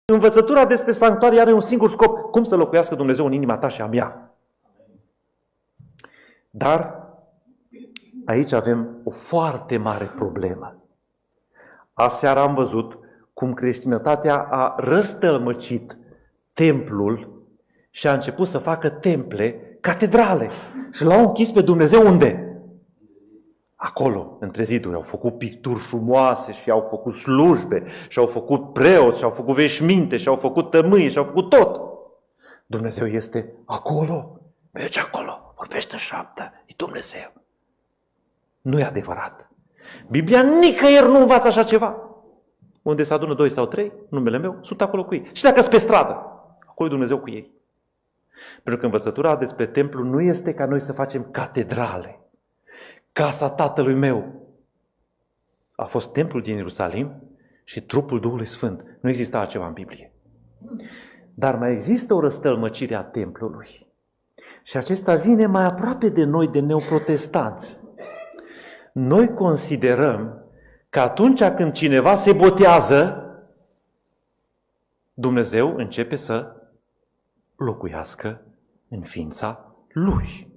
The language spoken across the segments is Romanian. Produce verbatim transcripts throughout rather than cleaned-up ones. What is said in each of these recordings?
Învățătura despre sanctuarii are un singur scop: cum să locuiască Dumnezeu în inima ta și a mea. Dar aici avem o foarte mare problemă. Aseară am văzut cum creștinătatea a răstălmăcit templul și a început să facă temple, catedrale. Și l-au închis pe Dumnezeu unde? Acolo, între ziduri. Au făcut picturi frumoase și au făcut slujbe și au făcut preoți și au făcut veșminte și au făcut tămâie și au făcut tot. Dumnezeu este acolo. Merge acolo, vorbește în șoaptă, e Dumnezeu. Nu e adevărat. Biblia nicăieri nu învață așa ceva. Unde se adună doi sau trei, numele meu, sunt acolo cu ei. Și dacă sunt pe stradă, acolo e Dumnezeu cu ei. Pentru că învățătura despre templu nu este ca noi să facem catedrale. Casa Tatălui meu a fost templul din Ierusalim și trupul Duhului Sfânt. Nu exista altceva în Biblie. Dar mai există o răstălmăcire a templului. Și acesta vine mai aproape de noi, de neoprotestanți. Noi considerăm că atunci când cineva se botează, Dumnezeu începe să locuiaspentru în ființa lui.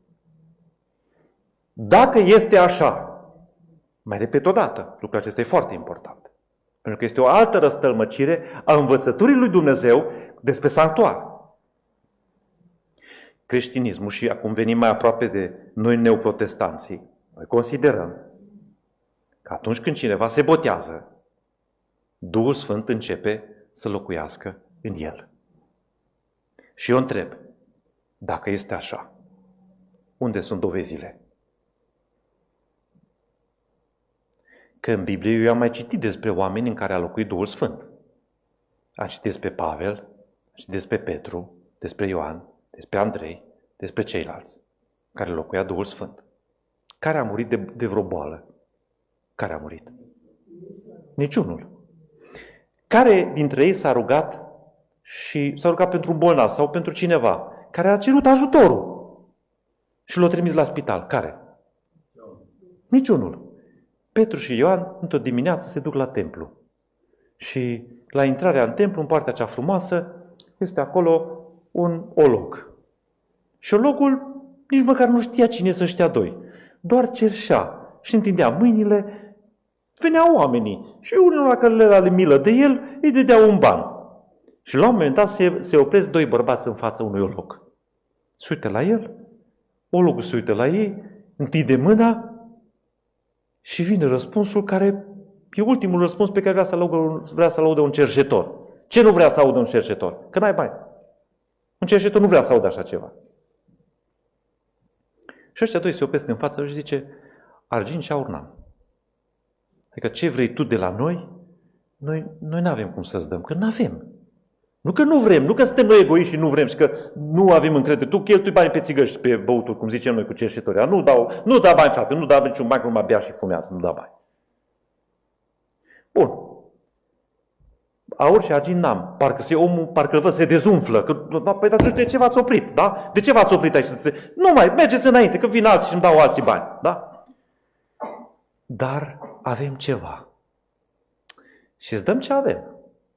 Dacă este așa, mai repet o dată, lucrul acesta e foarte important, pentru că este o altă răstălmăcire a învățăturii lui Dumnezeu despre sanctuar. Creștinismul, și acum venim mai aproape de noi neoprotestanții, noi considerăm că atunci când cineva se botează, Duhul Sfânt începe să locuiască în el. Și eu întreb, dacă este așa, unde sunt dovezile? Că în Biblie eu am mai citit despre oameni în care a locuit Duhul Sfânt. Am citit despre Pavel, am citit despre Petru, despre Ioan, despre Andrei, despre ceilalți care locuia Duhul Sfânt. Care a murit de, de vreo boală? Care a murit? Niciunul. Care dintre ei s-a rugat și s-a rugat pentru un bolnav sau pentru cineva care a cerut ajutorul și l-a trimis la spital? Care? Niciunul. Petru și Ioan, într-o dimineață, se duc la templu. Și la intrarea în templu, în partea cea frumoasă, este acolo un olog. Și ologul nici măcar nu știa cine să ăștia doi. Doar cerșea și întindea mâinile. Veneau oamenii și unul la care le era milă de el, îi dădea un ban. Și la un moment dat se, se opresc doi bărbați în fața unui olog. Se uită la el, ologul se uită la ei, întinde mâna și vine răspunsul care e ultimul răspuns pe care vrea să-l audă, vrea să-l audă un cerșetor. Ce nu vrea să audă un cerșetor? Că n-ai bani. Un cerșetor nu vrea să audă așa ceva. Și ăștia doi se opresc în față și zice, argint și aur n-am. Adică ce vrei tu de la noi, noi noi n-avem cum să-ți dăm, că n-avem. Nu că nu vrem, nu că suntem noi egoiști și nu vrem și că nu avem încredere. Tu cheltui bani pe țigări și pe băuturi, cum zicem noi cu cerșetoria. Nu dau, nu da bani, frate, nu da niciun bani, că numai bea și fumează, nu da bani. Bun. Aur și argint n-am. Parcă se, omul, parcă văd, se dezumflă. Că, da, păi, dar de ce v-ați oprit? Da? De ce v-ați oprit aici? Nu mai, mergeți înainte, că vin alții și îmi dau alții bani. Da? Dar avem ceva. Și îți dăm ce avem.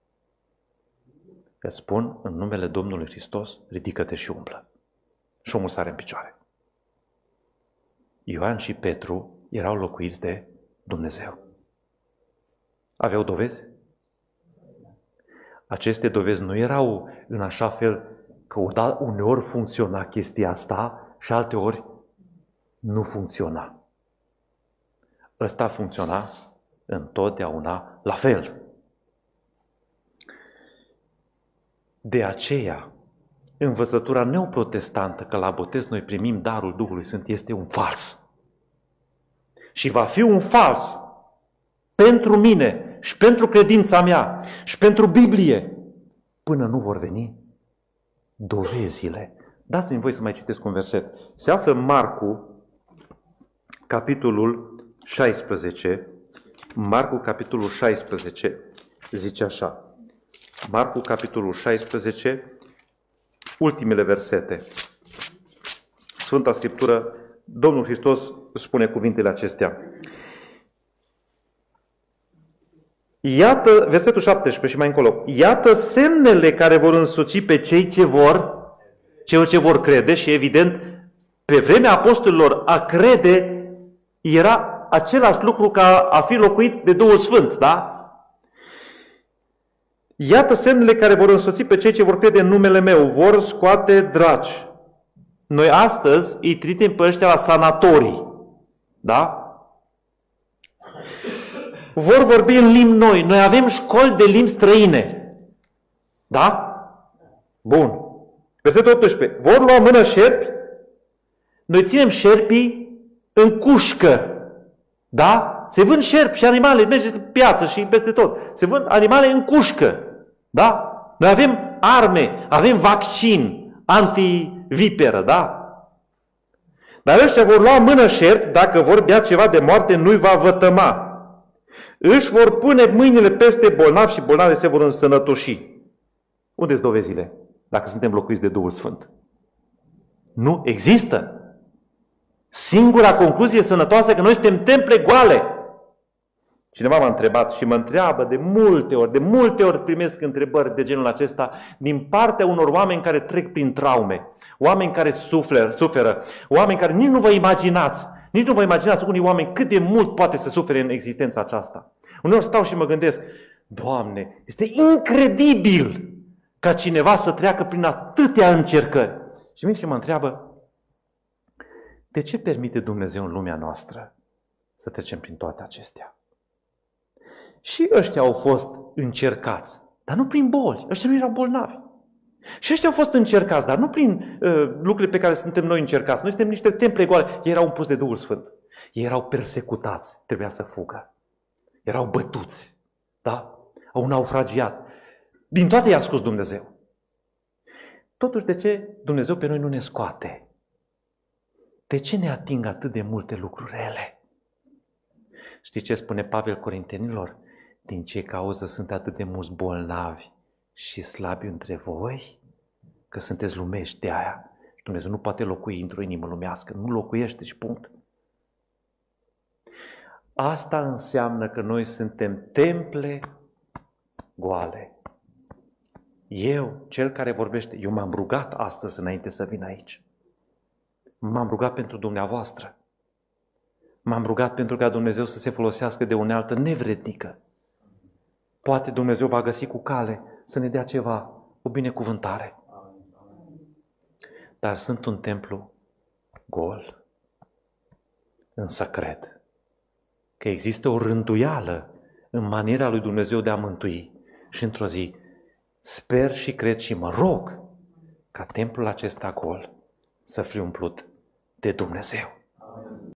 Îți spun, în numele Domnului Hristos, ridică-te și umblă. Și omul sare în picioare. Ioan și Petru erau locuiți de Dumnezeu. Aveau dovezi? Aceste dovezi nu erau în așa fel că uneori funcționa chestia asta și alteori nu funcționa. Ăsta funcționa întotdeauna la fel. De aceea, învățătura neoprotestantă că la botez noi primim darul Duhului Sfânt este un fals. Și va fi un fals pentru mine și pentru credința mea și pentru Biblie până nu vor veni dovezile. Dați-mi voi să mai citesc un verset. Se află în Marcu, capitolul șaisprezece. Marcu, capitolul șaisprezece, zice așa. Marcu, capitolul șaisprezece, ultimele versete. Sfânta Scriptură, Domnul Hristos spune cuvintele acestea. Iată, versetul șaptesprezece și mai încolo, iată semnele care vor însoți pe cei ce vor, cei ce vor crede și evident, pe vremea apostolilor a crede era același lucru ca a fi locuit de Duhul Sfânt, da? Iată semnele care vor însoți pe cei ce vor crede în numele meu, vor scoate draci. Noi astăzi îi trimitem pe ăștia la sanatorii, da? Vor vorbi în limbi noi. Noi avem școli de limbi străine. Da? Bun. Versetul optsprezece. Vor lua în mână șerpi. Noi ținem șerpii în cușcă. Da? Se vând șerpi și animale. Mergeți în piață și peste tot. Se vând animale în cușcă. Da? Noi avem arme. Avem vaccin antiviperă. Da? Dar ăștia vor lua în mână șerpi. Dacă vor bea ceva de moarte, nu-i va vătăma. Își vor pune mâinile peste bolnavi și bolnavii se vor însănătoși. Unde-s dovezile? Dacă suntem locuiți de Duhul Sfânt. Nu există. Singura concluzie sănătoasă că noi suntem temple goale. Cineva m-a întrebat și mă întreabă de multe ori, de multe ori primesc întrebări de genul acesta din partea unor oameni care trec prin traume, oameni care suferă, suferă oameni care nici nu vă imaginați. Nici nu vă imaginați unii oameni cât de mult poate să sufere în existența aceasta. Uneori stau și mă gândesc, Doamne, este incredibil ca cineva să treacă prin atâtea încercări. Și vine și mă întreabă, de ce permite Dumnezeu în lumea noastră să trecem prin toate acestea? Și ăștia au fost încercați, dar nu prin boli. Ăștia nu erau bolnavi. Și ăștia au fost încercați, dar nu prin uh, lucrurile pe care suntem noi încercați. Noi suntem niște temple goale. Ei erau împuși de Duhul Sfânt. Ei erau persecutați. Trebuia să fugă. Erau bătuți. Da? Au naufragiat. Din toate i-a scos Dumnezeu. Totuși, de ce Dumnezeu pe noi nu ne scoate? De ce ne ating atât de multe lucruri rele? Știți ce spune Pavel Corintenilor? Din ce cauză sunt atât de mulți bolnavi și slabi între voi? Că sunteți lumești de aia. Dumnezeu nu poate locui într-o inimă lumească. Nu locuiește și punct. Asta înseamnă că noi suntem temple goale. Eu, cel care vorbește, eu m-am rugat astăzi înainte să vin aici. M-am rugat pentru dumneavoastră. M-am rugat pentru ca Dumnezeu să se folosească de unealtă nevrednică. Poate Dumnezeu va găsi cu cale să ne dea ceva, o binecuvântare. Dar sunt un templu gol. Însă cred că există o rânduială în maniera lui Dumnezeu de a mântui. Și într-o zi sper și cred și mă rog ca templul acesta gol să fie umplut de Dumnezeu.